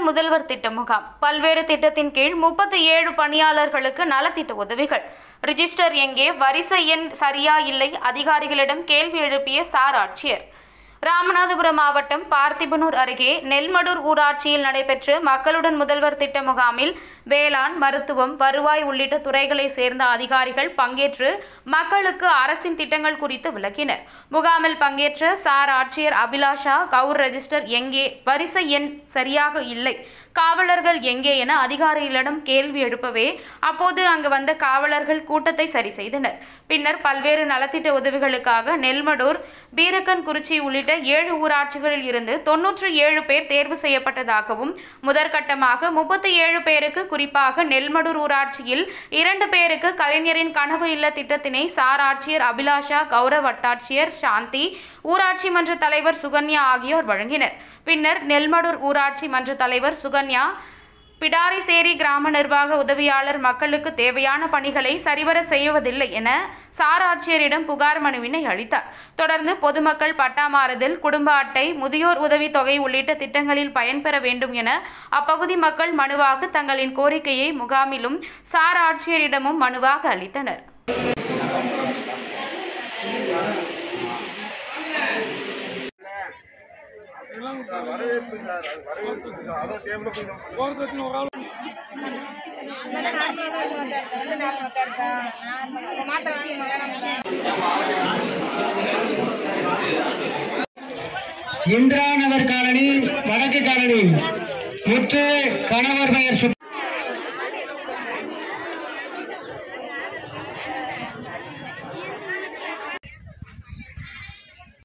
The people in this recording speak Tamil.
மக்களுடன் முதல்வர் திட்ட முகாம். பல்வேறு திட்டத்தின் கீழ் 37 பணியாளர்களுக்கு நலத்திட்ட உதவிகள். ரிஜிஸ்டர் எங்கே, வரிசை எண் சரியா இல்லை, அதிகாரிகளிடம் கேள்வி எழுப்பிய சார் ஆட்சியர். ராமநாதபுரம் மாவட்டம் பார்த்திபனூர் அருகே நெல்மடூர் ஊராட்சியில் நடைபெற்ற மக்களுடன் முதல்வர் திட்ட முகாமில் வேளாண், மருத்துவம், வருவாய் உள்ளிட்ட துறைகளை சேர்ந்த அதிகாரிகள் பங்கேற்று மக்களுக்கு அரசின் திட்டங்கள் குறித்து விளக்கினர். முகாமில் பங்கேற்ற சார் ஆட்சியர் அபிலாஷா, கவுர் ரெஜிஸ்டர் எங்கே, வரிசை எண் சரியாக இல்லை, காவலர்கள் எங்கே என அதிகாரிகளிடம் கேள்வி எழுப்பவே அப்போது அங்கு வந்த காவலர்கள் கூட்டத்தை சரி செய்தனர். பின்னர் பல்வேறு நலத்திட்ட உதவிகளுக்காக நெல்மடூர், பீரக்கன்குறிச்சி உள்ளிட்ட 7 ஊராட்சிகளில் இருந்து 97 பேர் தேர்வு செய்யப்பட்டதாகவும், முதற்கட்டமாக 37 பேருக்கு, குறிப்பாக நெல்மடூர் ஊராட்சியில் 2 பேருக்கு கலைஞரின் கனவு இல்ல திட்டத்தினை சார் ஆட்சியர் அபிலாஷா, கௌரவ வட்டாட்சியர் சாந்தி, ஊராட்சி மன்ற தலைவர் சுகன்யா ஆகியோர் வழங்கினர். பின்னர் நெல்மடூர் ஊராட்சி மன்ற தலைவர் சுகன்யா, பிடாரிசேரி கிராம நிர்வாக உதவியாளர் மக்களுக்கு தேவையான பணிகளை சரிவர செய்வதில்லை என சார் ஆட்சியரிடம் புகார் மனுவினை அளித்தார். தொடர்ந்து பொதுமக்கள் பட்டா மாறுதல், குடும்ப அட்டை, முதியோர் உதவி தொகை உள்ளிட்ட திட்டங்களில் பயன்பெற வேண்டும் என அப்பகுதி மக்கள் மனுவாக தங்களின் கோரிக்கையை முகாமிலும் சார் ஆட்சியரிடமும் மனுவாக அளித்தனர். இந்திரா நகர் காலனி, வடக்கு காலனி, முத்து கணவர் பெயர்